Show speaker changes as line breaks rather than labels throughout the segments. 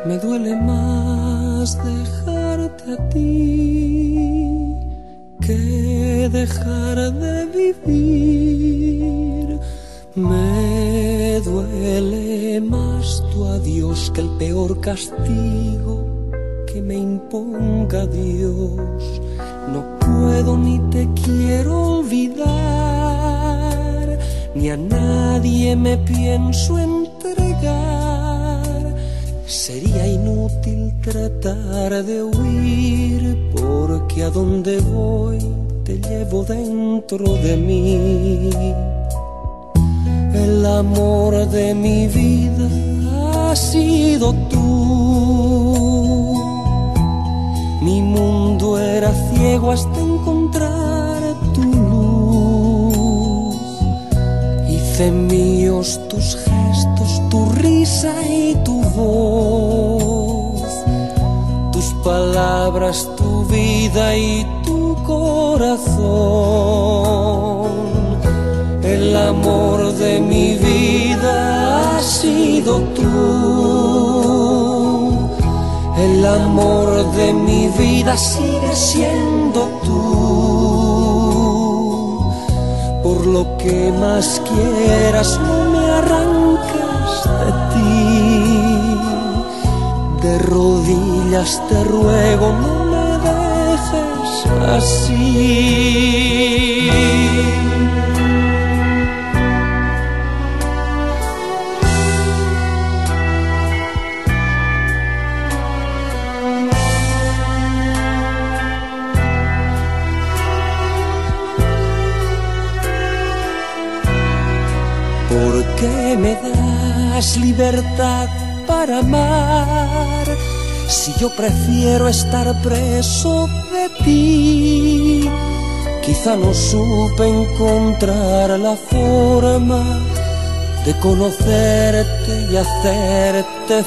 Me duele más dejarte a ti que dejar de vivir. Me duele más tu adiós que el peor castigo que me imponga Dios. No puedo ni te quiero olvidar, ni a nadie me pienso entregar. Sería inútil tratar de huir, porque a donde voy te llevo dentro de mí. El amor de mi vida has sido tú. Mi mundo era ciego hasta encontrar tu luz. Hice míos tus gestos, tu risa y tu voz, tus palabras, tu vida y tu corazón. El amor de mi vida has sido tú. El amor de mi vida sigue siendo tú. Por lo que más quieras, no me arranques de ti. De rodillas te ruego, no me dejes así. ¿Por qué me das libertad para amar, si yo prefiero estar preso de ti? Quizá no supe encontrar la forma de conocerte y hacerte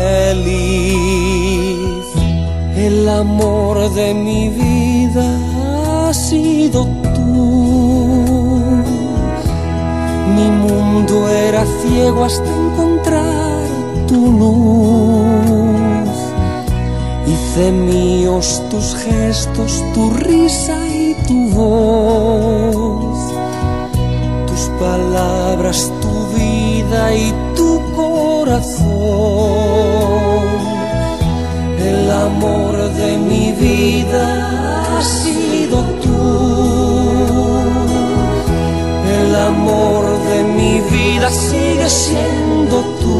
feliz. El amor de mi vida ha sido tú. Mi mundo era ciego hasta encontrar tu luz. Hice míos tus gestos, tu risa y tu voz, tus palabras, tu vida y tu corazón. El amor de mi vida ha sido tú. El amor de mi vida sigue siendo tú.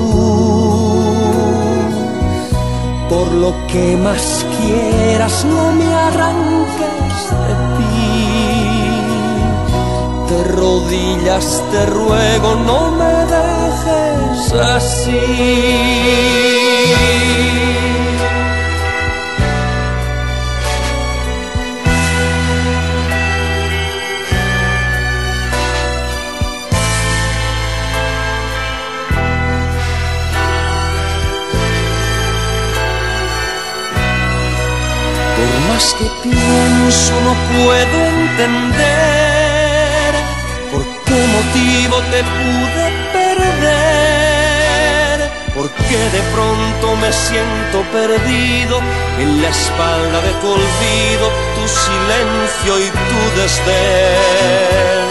Por lo que más quieras, no me arranques de ti. De rodillas te ruego, no me dejes así. Por más que pienso no puedo entender por qué motivo te pude perder, porque de pronto me siento perdido en la espalda de tu olvido, tu silencio y tu desdén.